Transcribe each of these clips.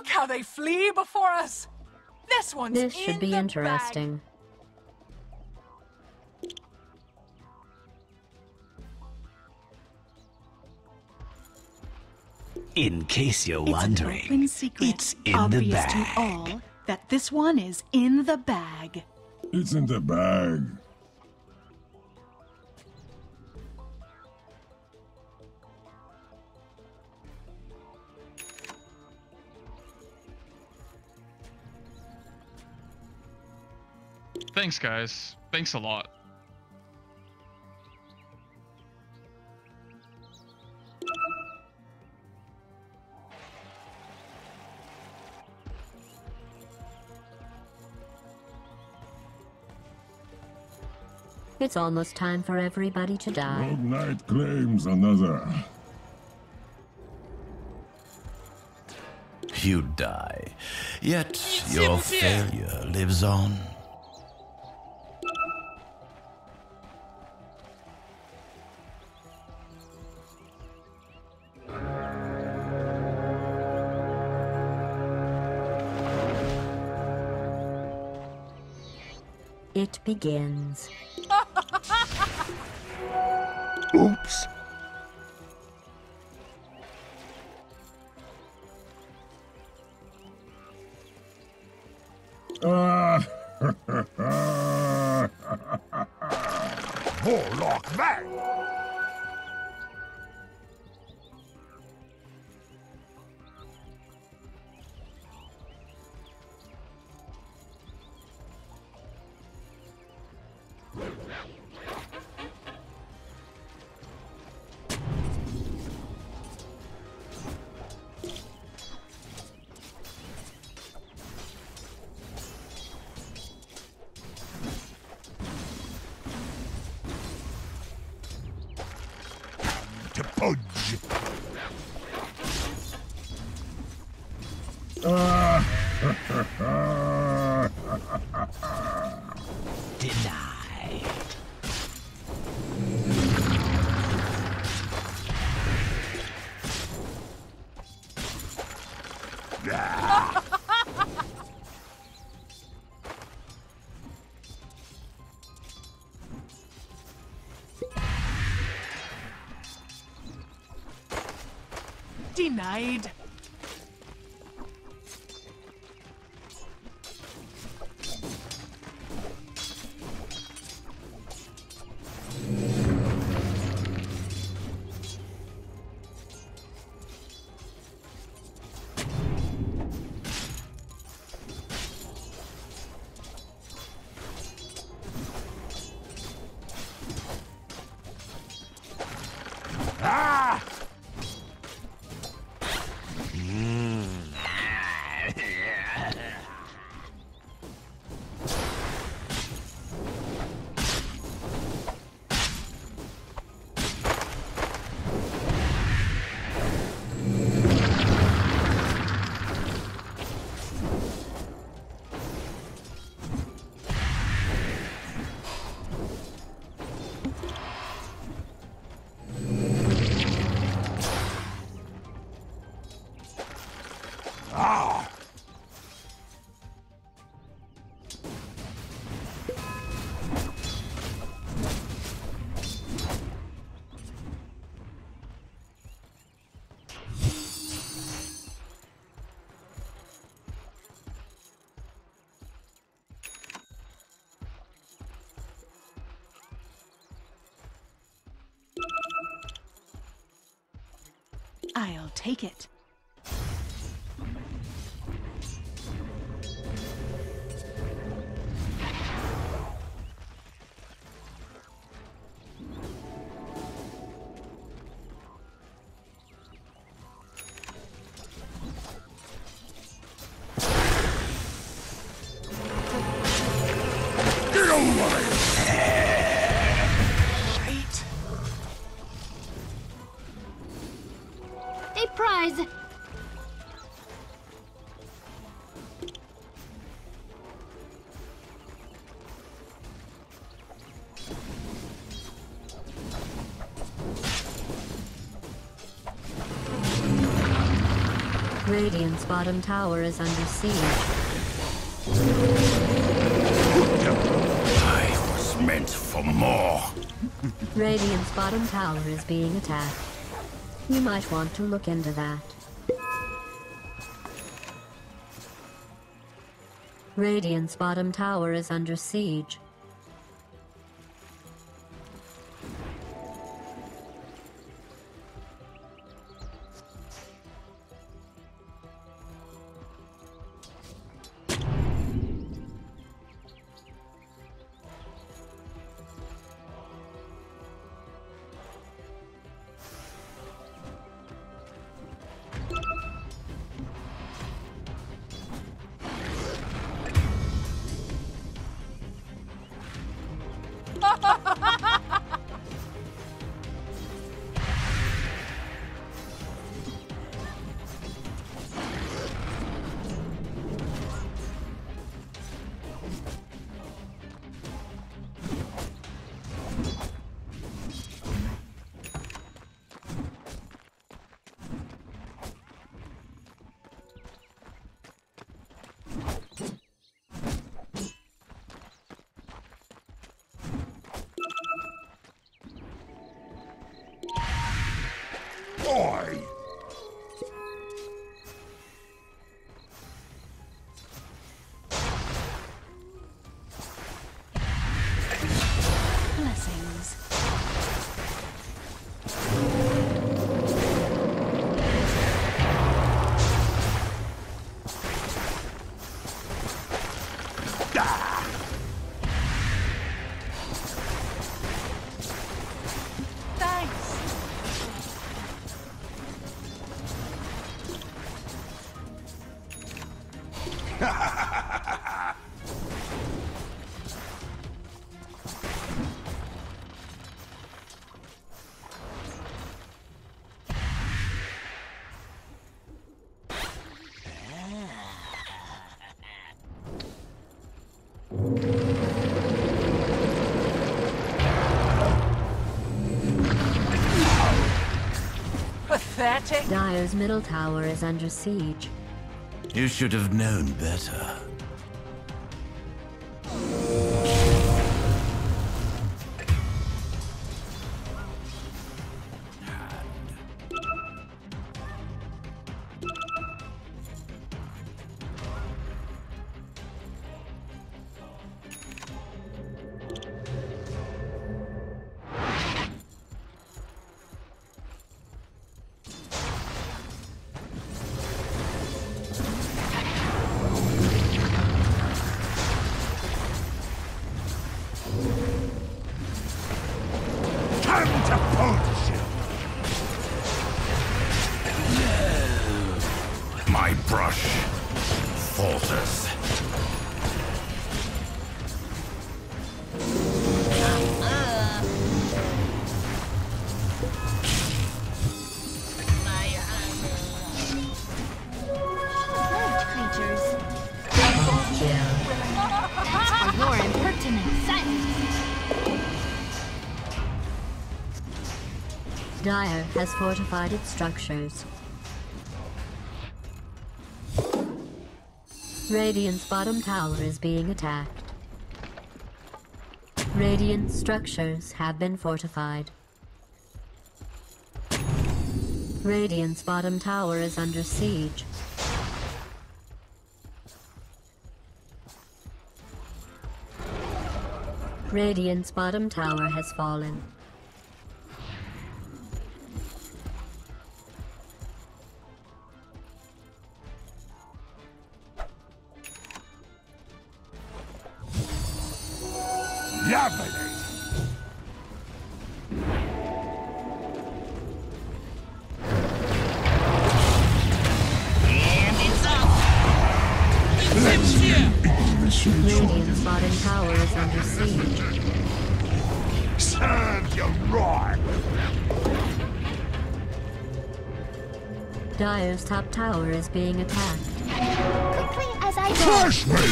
Look how they flee before us. This one's This should be interesting. In case you're wondering, it's an open secret, it's in the obvious bag. to all that this one is in the bag. It's in the bag. Thanks, guys. Thanks a lot. It's almost time for everybody to die. Rogue Knight claims another. You die, yet your failure lives on. It begins. Oops. Warlock man! To Pudge. Denied. Denied. Ah! Ah! I'll take it. Get over it! Right. A prize. Radiant's bottom tower is under siege. I was meant for more. Radiant's bottom tower is being attacked. You might want to look into that. Radiant's bottom tower is under siege. Boy! Blessings. Thanks. Pathetic. Dire's middle tower is under siege. You should have known better. Time to Pudge! My brush falters. Creatures. For your impertinent silence. Dire has fortified its structures. Radiant's bottom tower is being attacked. Radiant structures have been fortified. Radiant's bottom tower is under siege. Radiant's bottom tower has fallen. Lovely! Radiant's bottom tower is under siege. Serve you right! Dire's top tower is being attacked. Quickly as I go. Crush me!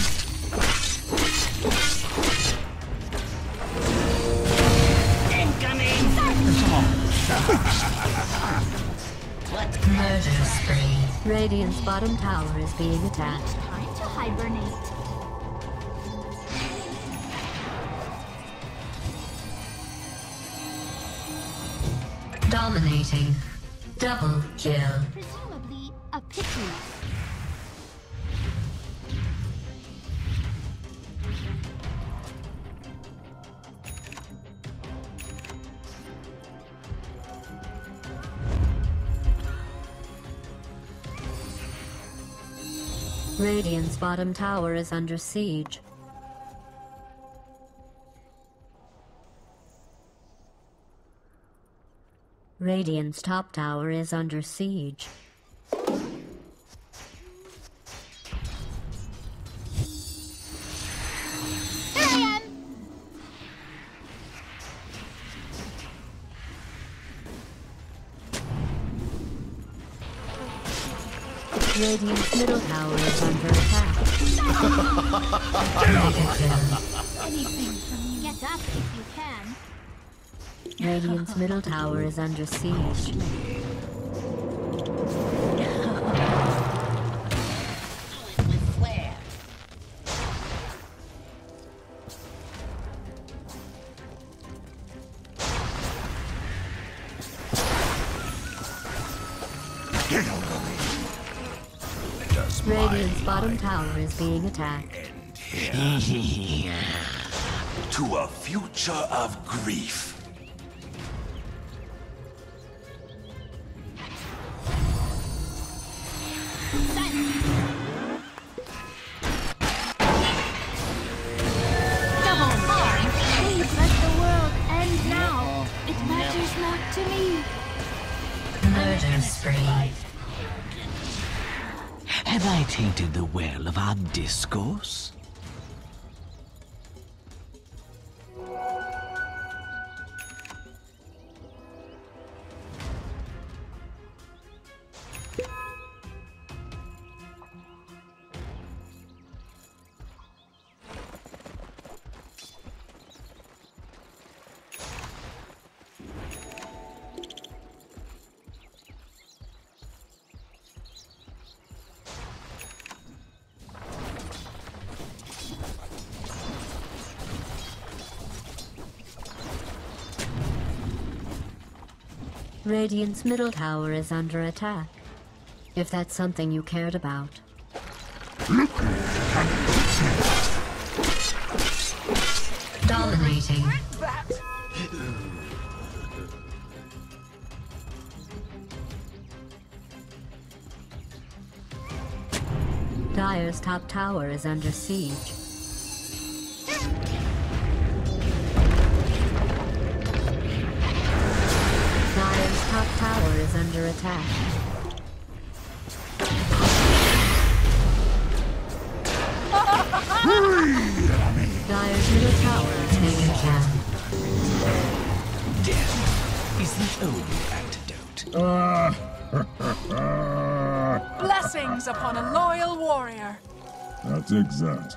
Incoming! Murder spree. Radiant's bottom tower is being attacked. Time to hibernate. Dominating. Double kill. Presumably a pity. Radiant's bottom tower is under siege. Radiant's top tower is under siege. Here I am! Radiant's middle tower is under attack. Anything from you. Get up if you can. Radiant's middle tower is under siege. Get over me. Does Radiant's my bottom life tower is being attacked. end here? To a future of grief. Double harm. Please let the world end now. It matters not to me. Murder spree. Have I tainted the well of our discourse? Radiant's middle tower is under attack. If that's something you cared about. Dominating. Dire's top tower is under siege. Dire's top tower is under attack. Dire's middle tower is being attacked. Death is the only antidote. Blessings upon a loyal warrior. That's exact.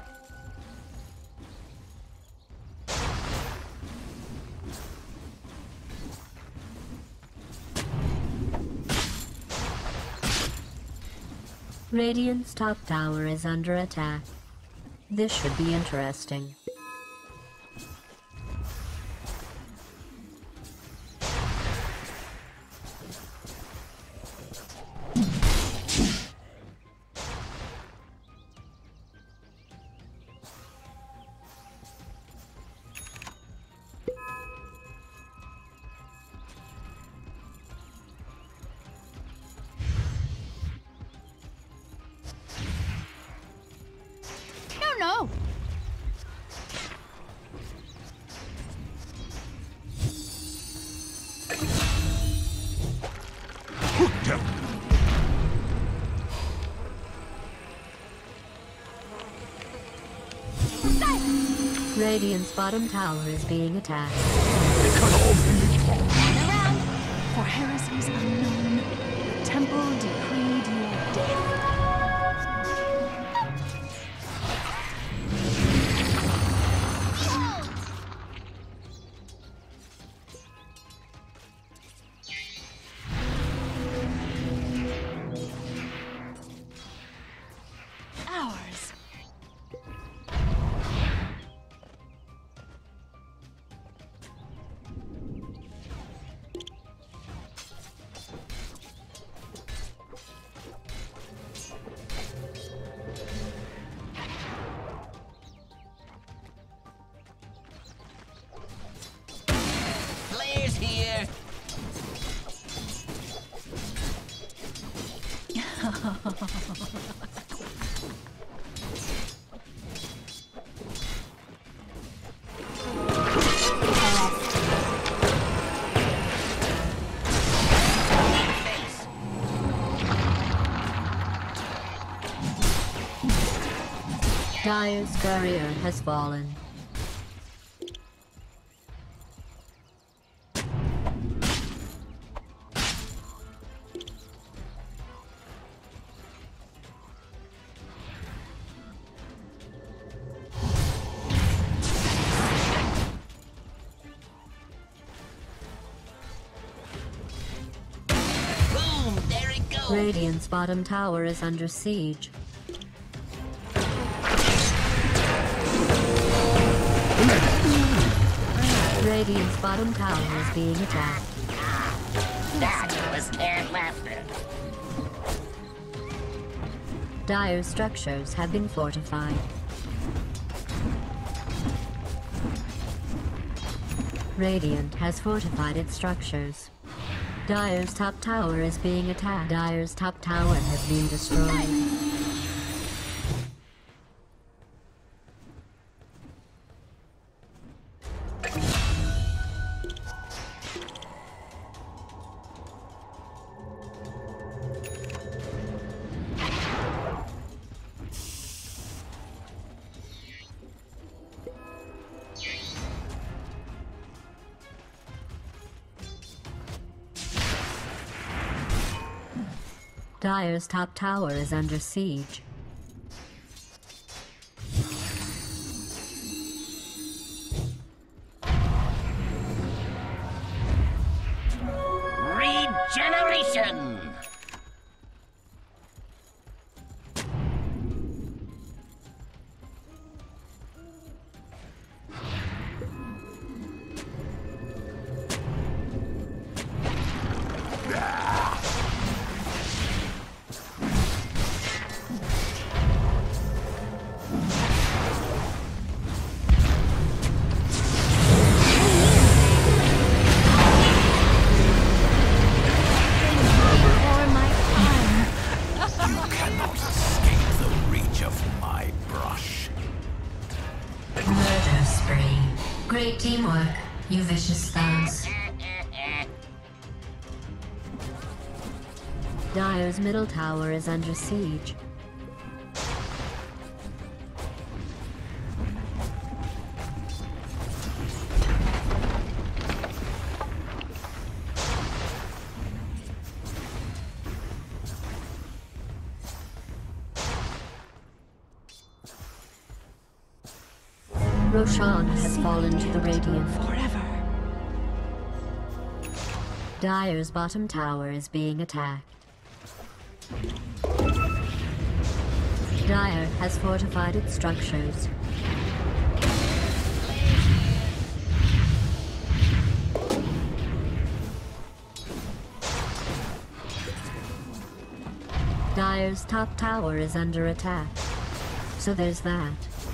Radiant's top tower is under attack. This should be interesting. No. Radiant's bottom tower is being attacked. Around. For heresies unknown, the temple decreed your death. Dire's courier has fallen. Boom! There it goes! Radiant's bottom tower is under siege. Radiant's bottom tower is being attacked. That was their laughter. Dire's structures have been fortified. Radiant has fortified its structures. Dire's top tower is being attacked. Dire's top tower has been destroyed. Dire's top tower is under siege. Regeneration! Great teamwork, you vicious thugs. Dire's middle tower is under siege. Roshan has fallen to the Radiant. Forever. Dire's bottom tower is being attacked. Dire has fortified its structures. Dire's top tower is under attack. So there's that.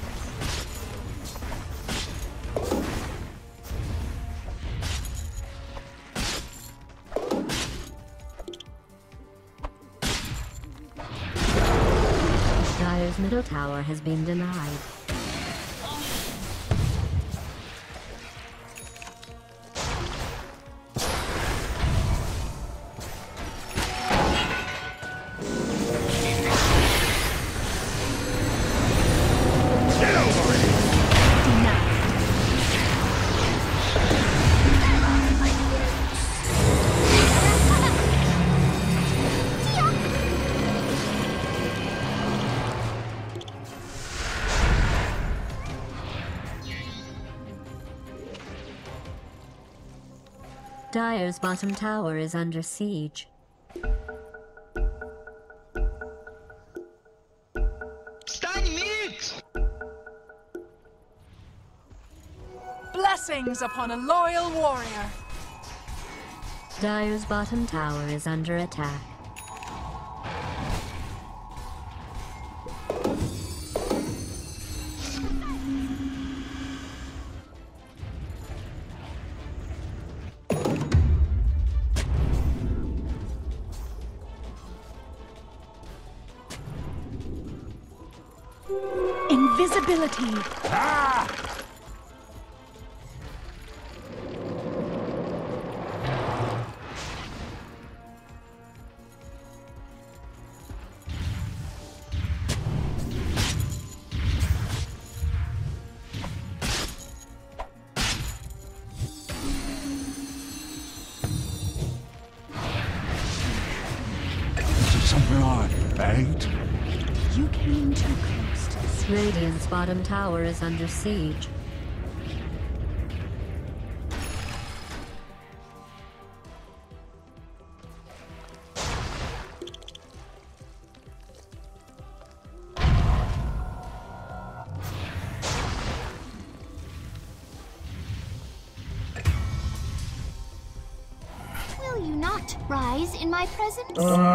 Dire's middle tower has been denied. Dire's bottom tower is under siege. Blessings upon a loyal warrior. Dire's bottom tower is under attack. invisibility. Something I ate? You came too close to see. Radiant's bottom tower is under siege. Will you not rise in my presence?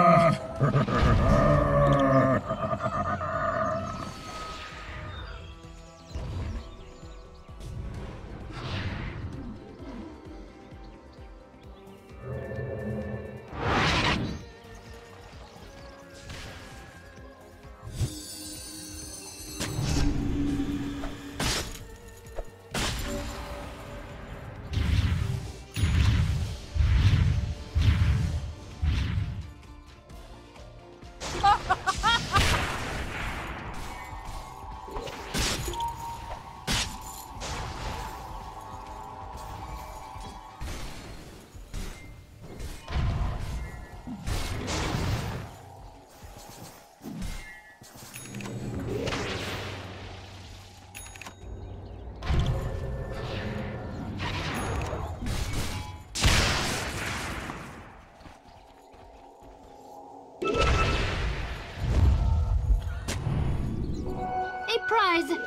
A prize!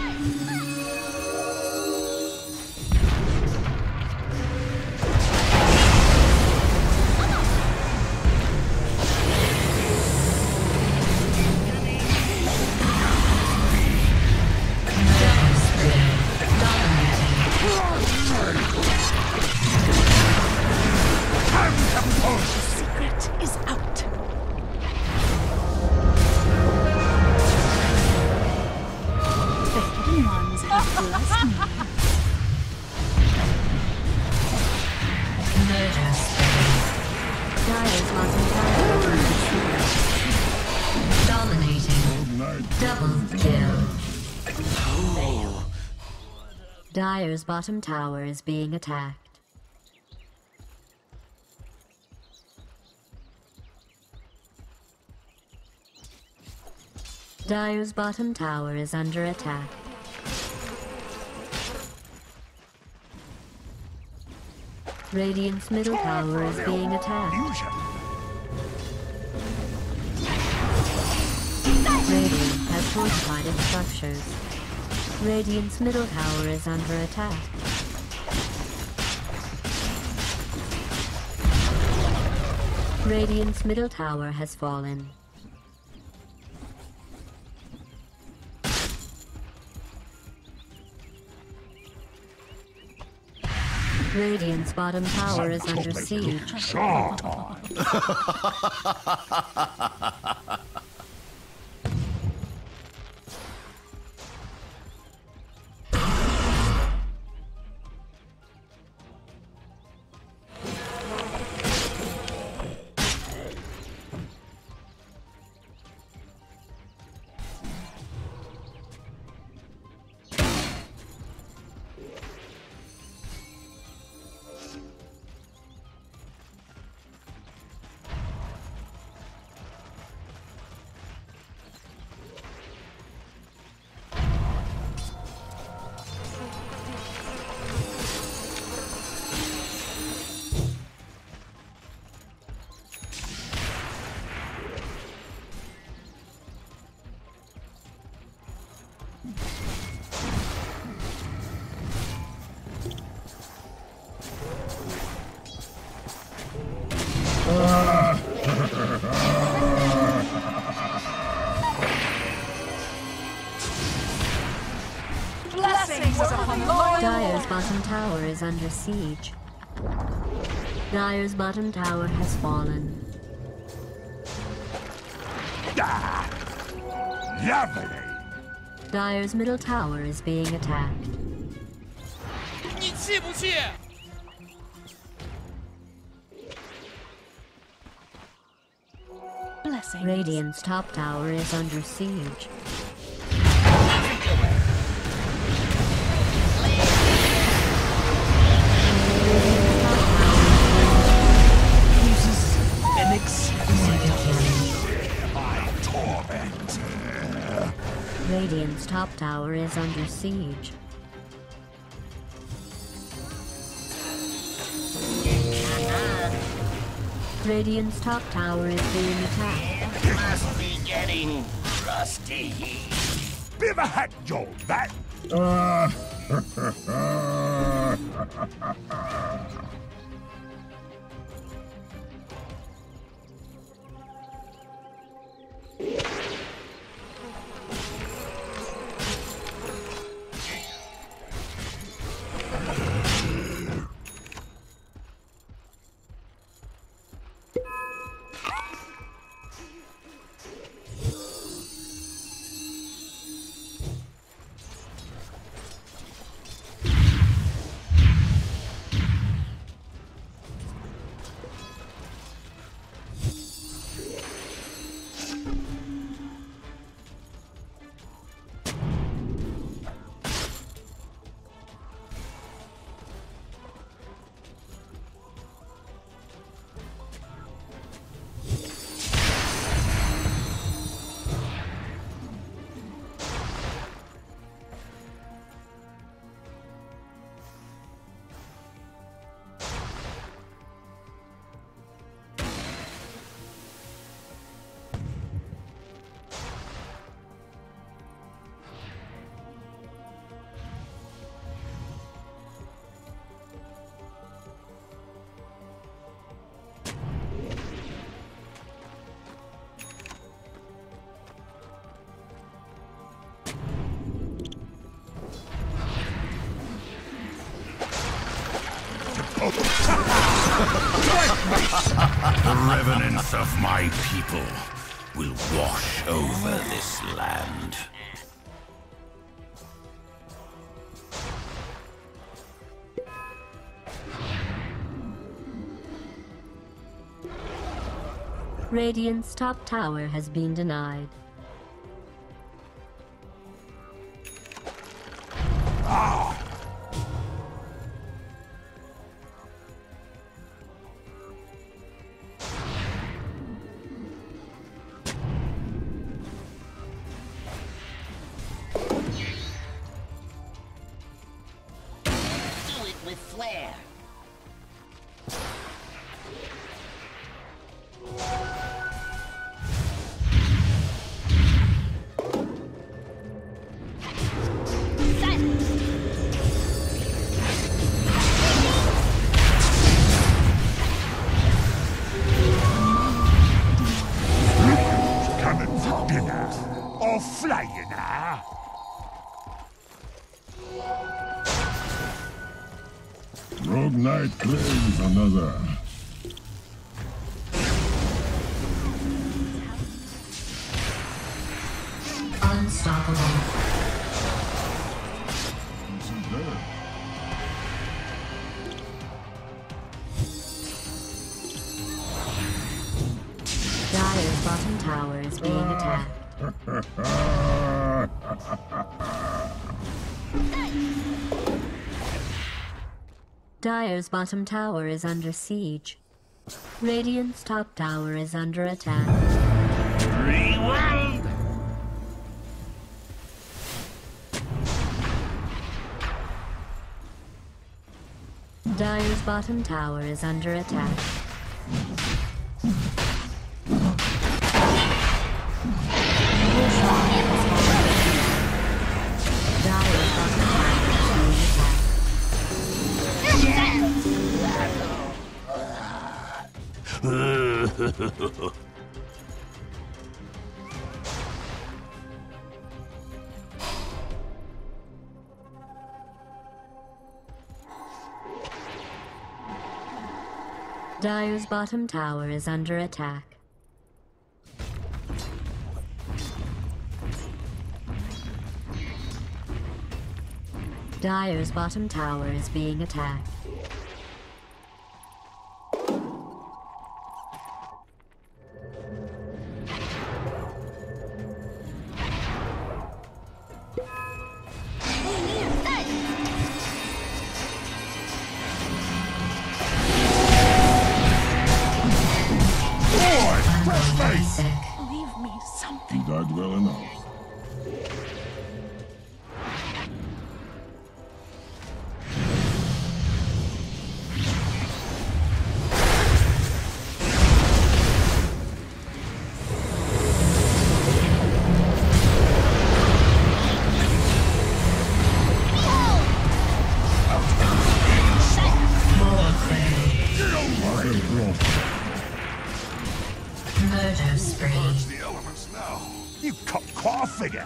Secret is out. The hidden ones have blessed me. Dire's bottom tower is under siege. Dominating. Double kill. Dire's bottom tower is being attacked. Dire's bottom tower is under attack. Radiant's middle tower is being attacked. Radiant has fortified its structures. Radiant's middle tower is under attack. Radiant's middle tower has fallen. Radiant's bottom tower is under siege. Dire's bottom tower is under siege. Dire's bottom tower has fallen. Lovely! Dire's middle tower is being attacked. 你气不气？ Blessings. Radiant's top tower is under siege. An exquisite My torment. Radiant's top tower is under siege. Radiant's top tower is being attacked. It must be getting rusty. Bit of a hack job, that. The revenants of my people will wash over this land. Radiant's top tower has been denied. With flair. Coming for dinner or flying, huh? Rogue Knight claims another. Unstoppable. Dire's bottom tower is being attacked. Dire's bottom tower is under siege. Radiant's top tower is under attack. Rewind! Dire's bottom tower is under attack. Dire's bottom tower is being attacked. Dire's bottom tower is under attack. Dire's bottom tower is being attacked. Leave me something. You died well enough. Murder spree. Purge the elements now. You cut figure.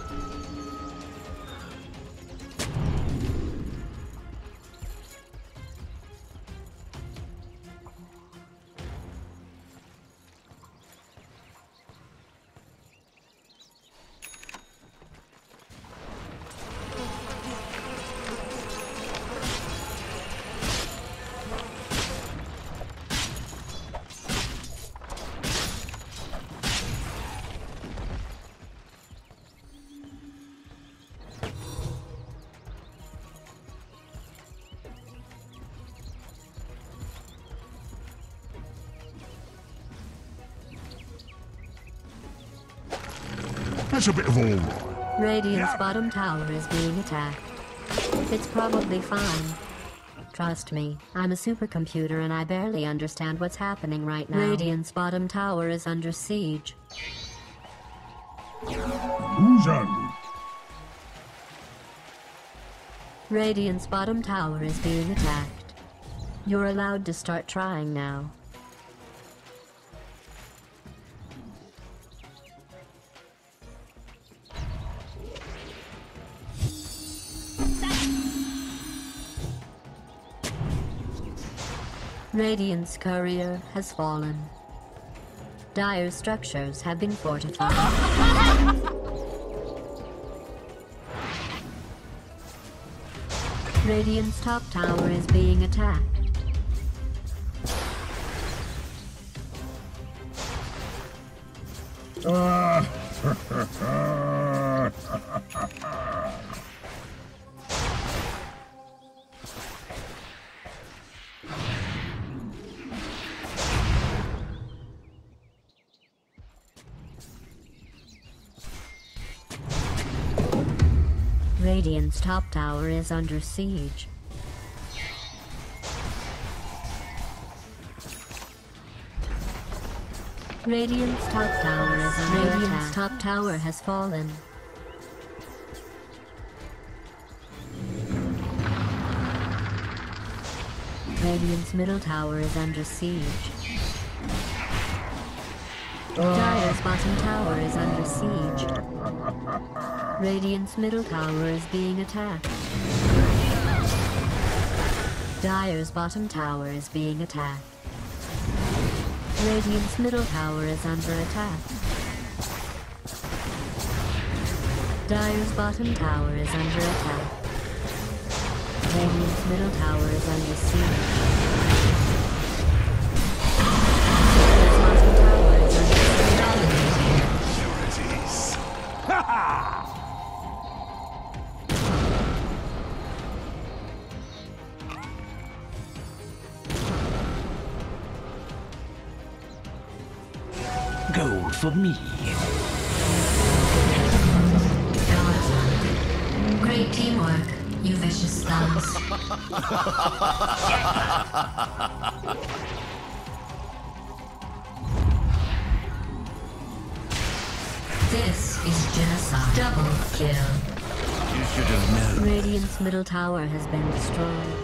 That's a bit of all right. Radiant's bottom tower is being attacked. It's probably fine. Trust me, I'm a supercomputer and I barely understand what's happening right now. Radiant's bottom tower is under siege. Who's angry? Radiant's bottom tower is being attacked. You're allowed to start trying now. Radiant's courier has fallen. Dire's structures have been fortified. Radiant's top tower is being attacked. Radiant's top tower is under siege. Radiant's top tower is under attack. Radiant's top tower has fallen. Radiant's middle tower is under siege. Dire's bottom tower is under siege. Radiant's middle tower is being attacked. Dire's bottom tower is being attacked. Radiant's middle tower is under attack. Dire's bottom tower is under attack. Radiant's middle tower is under siege. Dire's bottom tower is under siege. Ha ha! Gold for me. Great teamwork, you vicious thugs. This is genocide. Double kill. You should have known. Radiant's middle tower has been destroyed.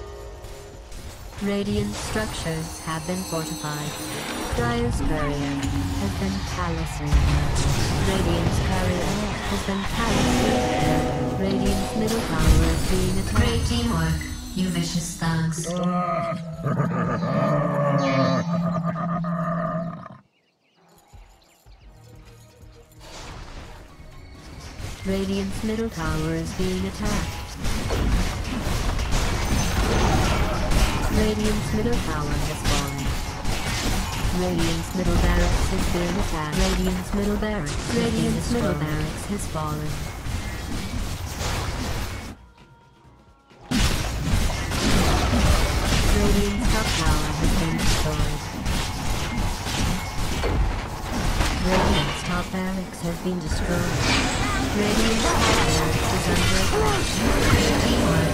Radiant structures have been fortified. Dire's courier has been palacered. Radiant's courier has been palacered. Radiant's middle tower is being attacked. Great teamwork, you vicious thugs. Radiant's middle tower is being attacked. Radiant's middle tower has fallen. Radiant's middle barracks has been attacked. Radiant's middle barracks has fallen. Radiant's top tower has been destroyed. Radiant's top barracks has been destroyed. Radiant's top barracks is under attack. Teamwork.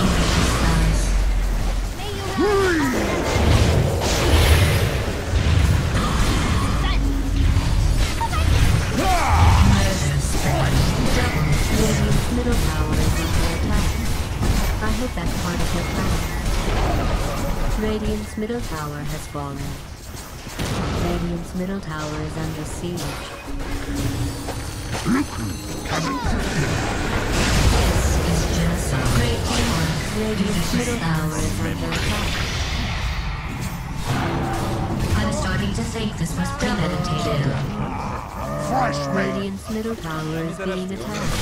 Radiant's middle tower is under attack. I hope that's part of your plan. Radiant's middle tower has fallen. Radiant's middle tower is under siege. Radiant's middle tower is under attack. I'm starting to think this was premeditated. Radiant's middle tower is being attacked.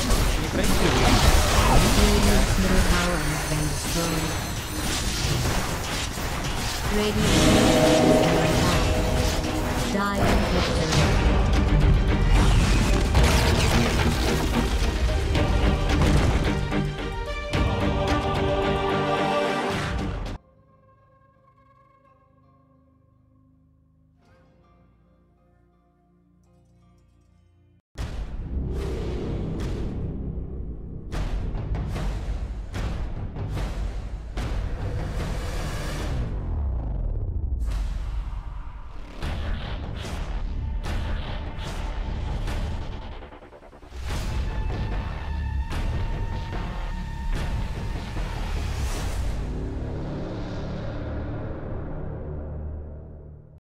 Radiant's middle tower has been destroyed. Radiant's middle tower is under attack. Dire